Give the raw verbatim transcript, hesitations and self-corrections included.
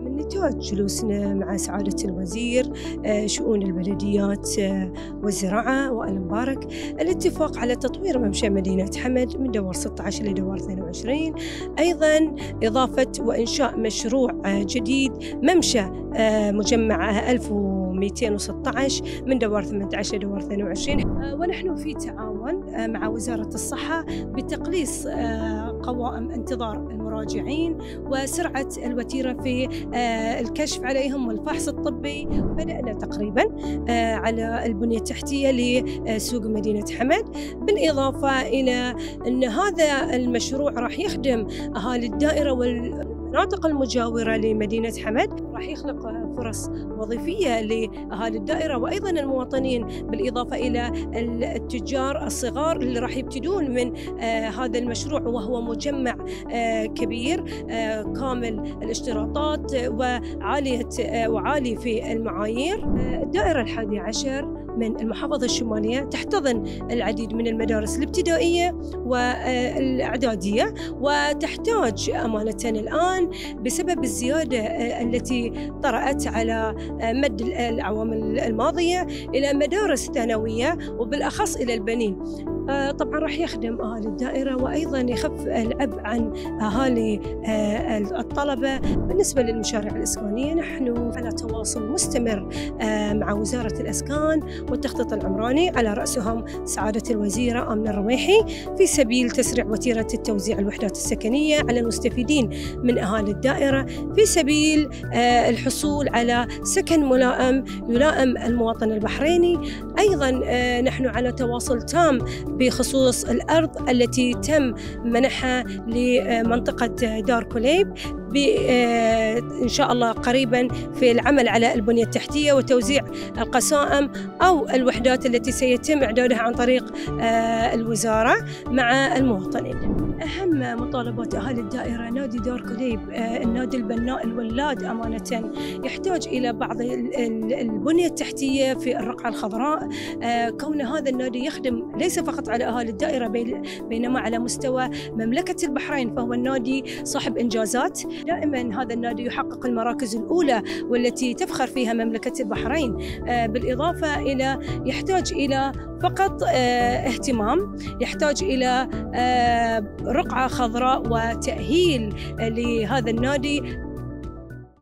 من نتاج جلوسنا مع سعادة الوزير شؤون البلديات والزراعة وآل مبارك الاتفاق على تطوير ممشى مدينة حمد من دور ستة عشر لدور اثنين وعشرين، أيضا إضافة وإنشاء مشروع جديد ممشى مجمع ألف ومئتين وستة عشر من دور ثمانية عشر لدور اثنين وعشرين، ونحن في تعاون مع وزارة الصحة بتقليص قوائم انتظار المراجعين وسرعة الوتيرة في الكشف عليهم والفحص الطبي. بدأنا تقريبا على البنية التحتية لسوق مدينة حمد، بالإضافة إلى أن هذا المشروع راح يخدم أهالي الدائرة والمناطق المجاورة لمدينة حمد، راح يخلق فرص وظيفية لأهالي الدائرة وأيضا المواطنين، بالإضافة إلى التجار الصغار اللي راح يبتدون من هذا المشروع، وهو مجمع كبير كامل الاشتراطات وعالية وعالي في المعايير. الدائرة الحادية عشر من المحافظة الشمالية تحتضن العديد من المدارس الابتدائية والإعدادية، وتحتاج أمانة الآن بسبب الزيادة التي طرأت على مد الأعوام الماضية إلى مدارس ثانوية وبالأخص إلى البنين. طبعا راح يخدم أهالي الدائرة وأيضا يخف العبء عن أهالي الطلبة. بالنسبة للمشاريع الإسكانية نحن على تواصل مستمر مع وزارة الإسكان والتخطيط العمراني على رأسهم سعادة الوزيرة آمنة الرميحي في سبيل تسريع وتيرة التوزيع الوحدات السكنية على المستفيدين من أهالي الدائرة، في سبيل الحصول على سكن ملائم يلائم المواطن البحريني. أيضا نحن على تواصل تام بخصوص الأرض التي تم منحها لمنطقة دار كليب، إن شاء الله قريبا في العمل على البنية التحتية وتوزيع القسائم أو الوحدات التي سيتم إعدادها عن طريق الوزارة مع المواطنين. أهم مطالبات أهالي الدائرة نادي دار كليب، النادي البناء الولاد أمانة يحتاج إلى بعض البنية التحتية في الرقعة الخضراء، كون هذا النادي يخدم ليس فقط على أهالي الدائرة بينما على مستوى مملكة البحرين، فهو النادي صاحب إنجازات. دائما هذا النادي يحقق المراكز الأولى والتي تفخر فيها مملكة البحرين، بالإضافة إلى يحتاج إلى فقط اهتمام، يحتاج إلى رقعة خضراء وتأهيل لهذا النادي